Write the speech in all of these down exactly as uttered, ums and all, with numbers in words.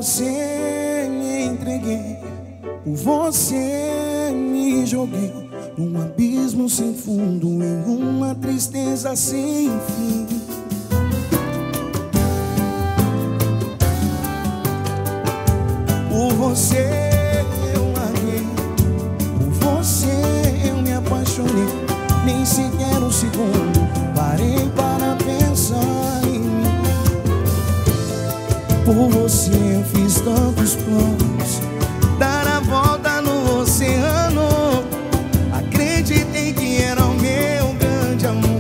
você me entreguei, por você me joguei num abismo sem fundo, em uma tristeza sem fim. Por você eu larguei, por você eu me apaixonei. Nem sequer um segundo parei para pensar em mim. Por você eu fiz tantos planos, dar a volta no oceano. Acreditei que era o meu grande amor,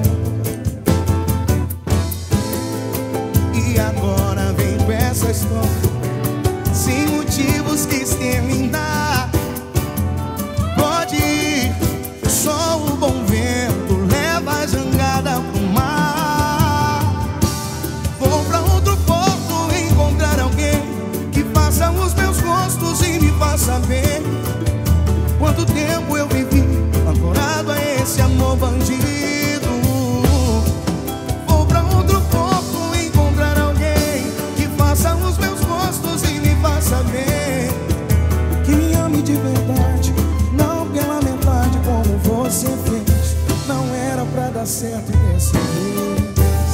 e agora vem com essa história, sem motivos quis terminar. Pode ir, só o bom vento leva a jangada pro mar. Vou pra outro porto encontrar alguém que faça os meus gostos e me faça ver quanto tempo eu vivi ancorado a esse amor bandido. Vou pra outro porto encontrar alguém que faça os meus gostos e me faça ver que me ame de verdade, não pela metade como você fez. Não era pra dar certo dessa vez.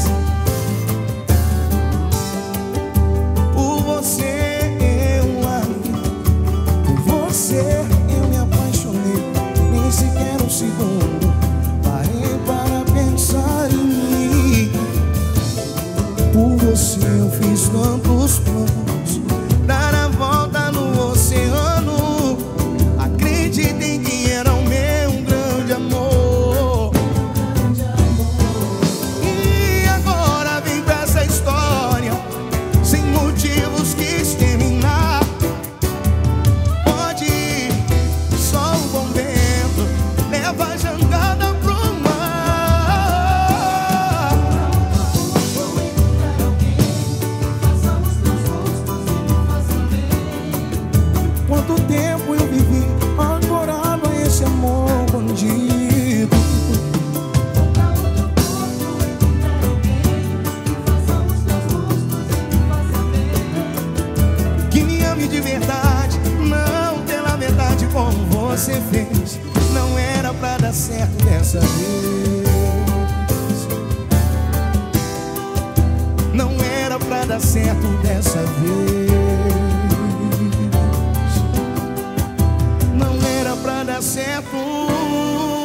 Por você eu larguei, por você eu me apaixonei. Nem sequer um segundo parei para pensar em mim. Por você eu fiz tantos planos, dar a volta no oceano. Acreditei que era o meu grande amor, e agora vem pra essa história, sem motivos quis terminar. Pode ir, só o bom vento leva a jangada pro mar. Vou encontrar alguém que faça os meus gostos e me faça ver Quanto tempo eu vivi ancorado a esse amor bandido. pra outro porto encontrar alguém que faça os meus gostos e me faça ver Que me ame de verdade, não pela metade como você fez. Não era pra dar certo dessa vez. Não era pra dar certo dessa vez. Não era pra dar certo.